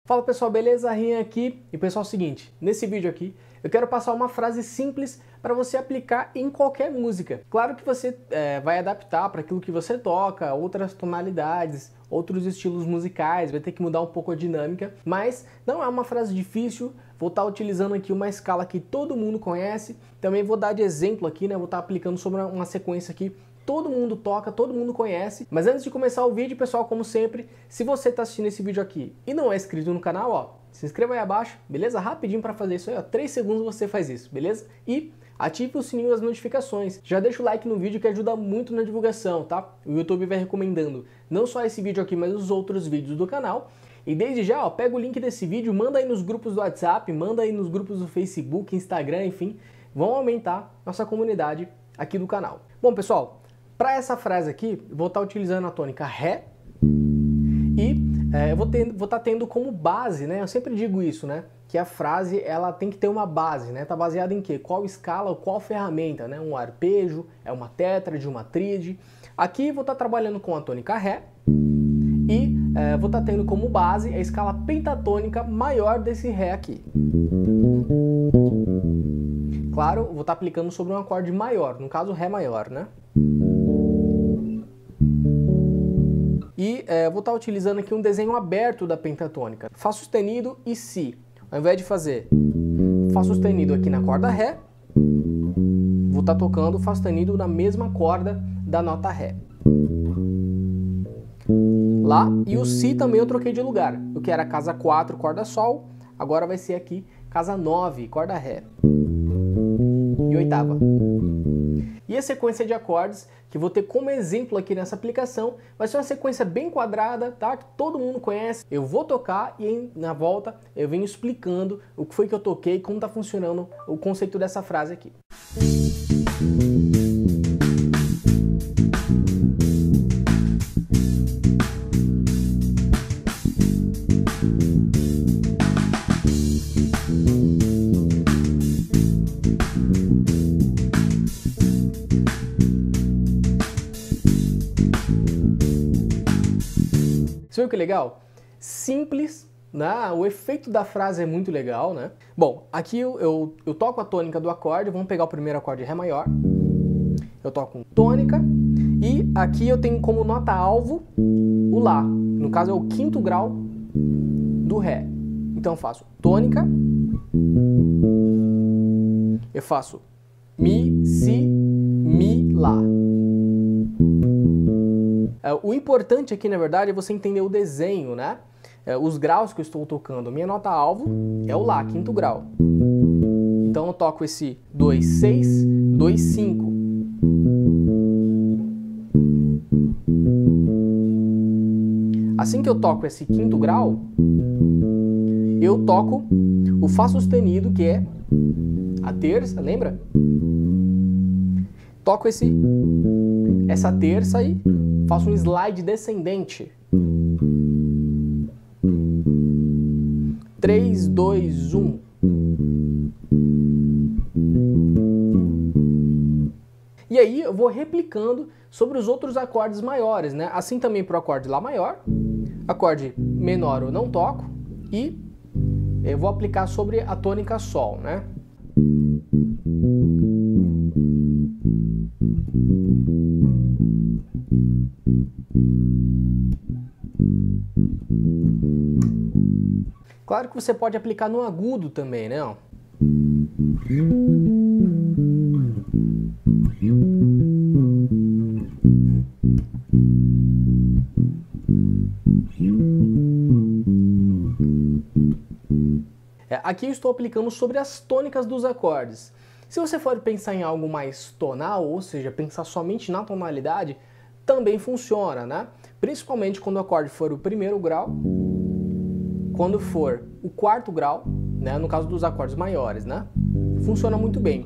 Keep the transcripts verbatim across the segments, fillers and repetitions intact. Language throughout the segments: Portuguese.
Fala pessoal, beleza? Rian aqui. E pessoal, é o seguinte, nesse vídeo aqui eu quero passar uma frase simples para você aplicar em qualquer música. Claro que você é, vai adaptar para aquilo que você toca, outras tonalidades, outros estilos musicais, vai ter que mudar um pouco a dinâmica, mas não é uma frase difícil. Vou estar utilizando aqui uma escala que todo mundo conhece, também vou dar de exemplo aqui, né? Vou estar aplicando sobre uma sequência aqui todo mundo toca, todo mundo conhece. Mas antes de começar o vídeo, pessoal, como sempre, se você está assistindo esse vídeo aqui e não é inscrito no canal, ó, se inscreva aí abaixo, beleza? Rapidinho para fazer isso aí, ó, três segundos você faz isso, beleza? E ative o sininho das notificações. Já deixa o like no vídeo que ajuda muito na divulgação, tá? O YouTube vai recomendando não só esse vídeo aqui, mas os outros vídeos do canal. E desde já, ó, pega o link desse vídeo, manda aí nos grupos do WhatsApp, manda aí nos grupos do Facebook, Instagram, enfim, vão aumentar nossa comunidade aqui do canal. Bom, pessoal, para essa frase aqui, vou estar utilizando a tônica Ré e é, eu vou estar tá tendo como base, né? Eu sempre digo isso, né? Que a frase ela tem que ter uma base, né? Tá baseada em quê? Qual escala, qual ferramenta, né? Um arpejo, é uma tétrade, uma tríade. Aqui vou estar tá trabalhando com a tônica Ré e é, vou estar tá tendo como base a escala pentatônica maior desse Ré aqui. Claro, vou estar tá aplicando sobre um acorde maior, no caso Ré maior, né? E é, vou estar utilizando aqui um desenho aberto da pentatônica. Fá sustenido e Si. Ao invés de fazer Fá sustenido aqui na corda Ré, vou estar tocando Fá sustenido na mesma corda da nota Ré. Lá, e o Si também eu troquei de lugar. O que era casa quatro, corda Sol, agora vai ser aqui casa nove, corda Ré. E oitava. E a sequência de acordes que vou ter como exemplo aqui nessa aplicação vai ser uma sequência bem quadrada, tá? Que todo mundo conhece. Eu vou tocar e na volta eu venho explicando o que foi que eu toquei, como está funcionando o conceito dessa frase aqui. Você viu que legal? Simples, né? O efeito da frase é muito legal, né? Bom, aqui eu, eu, eu toco a tônica do acorde, vamos pegar o primeiro acorde Ré maior. Eu toco um tônica e aqui eu tenho como nota alvo o Lá. No caso é o quinto grau do Ré. Então eu faço tônica, eu faço Mi, Si, Mi, Lá. O importante aqui, na verdade, é você entender o desenho, né? Os graus que eu estou tocando. Minha nota alvo é o Lá, quinto grau. Então eu toco esse dois, seis, dois, cinco. Assim que eu toco esse quinto grau, eu toco o Fá sustenido, que é a terça, lembra? Toco esse, essa terça aí. Faço um slide descendente. três, dois, um. E aí eu vou replicando sobre os outros acordes maiores, né? Assim também para o acorde Lá maior. Acorde menor eu não toco. E eu vou aplicar sobre a tônica Sol, né? Claro que você pode aplicar no agudo também, né? Ó. É, aqui eu estou aplicando sobre as tônicas dos acordes. Se você for pensar em algo mais tonal, ou seja, pensar somente na tonalidade, também funciona, né? Principalmente quando o acorde for o primeiro grau, quando for o quarto grau, né? No caso dos acordes maiores, né? Funciona muito bem.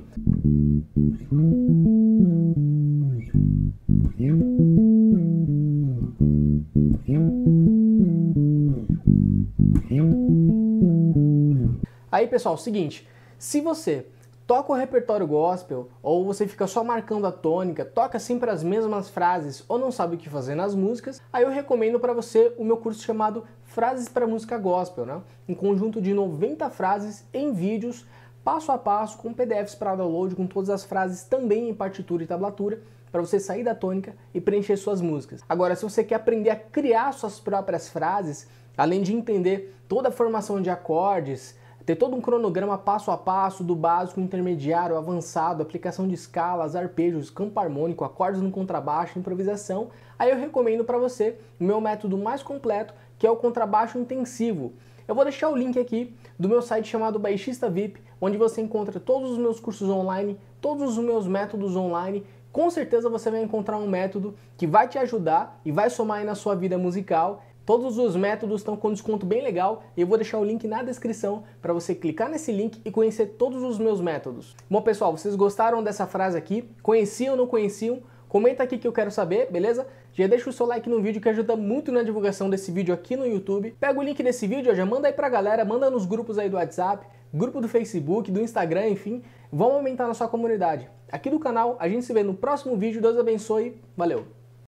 Aí, pessoal, é o seguinte, se você toca o repertório gospel, ou você fica só marcando a tônica, toca sempre as mesmas frases ou não sabe o que fazer nas músicas, aí eu recomendo para você o meu curso chamado Frases para Música Gospel, né? Um conjunto de noventa frases em vídeos, passo a passo, com P D Fs para download, com todas as frases também em partitura e tablatura, para você sair da tônica e preencher suas músicas. Agora, se você quer aprender a criar suas próprias frases, além de entender toda a formação de acordes, ter todo um cronograma passo a passo, do básico, intermediário, avançado, aplicação de escalas, arpejos, campo harmônico, acordes no contrabaixo, improvisação, aí eu recomendo para você o meu método mais completo, que é o contrabaixo intensivo. Eu vou deixar o link aqui do meu site chamado Baixista V I P, onde você encontra todos os meus cursos online, todos os meus métodos online. Com certeza você vai encontrar um método que vai te ajudar e vai somar aí na sua vida musical. Todos os métodos estão com desconto bem legal e eu vou deixar o link na descrição para você clicar nesse link e conhecer todos os meus métodos. Bom, pessoal, vocês gostaram dessa frase aqui? Conheciam ou não conheciam? Comenta aqui que eu quero saber, beleza? Já deixa o seu like no vídeo que ajuda muito na divulgação desse vídeo aqui no YouTube. Pega o link desse vídeo, já manda aí pra galera, manda nos grupos aí do WhatsApp, grupo do Facebook, do Instagram, enfim. Vamos aumentar na sua comunidade. Aqui do canal, a gente se vê no próximo vídeo. Deus abençoe. Valeu!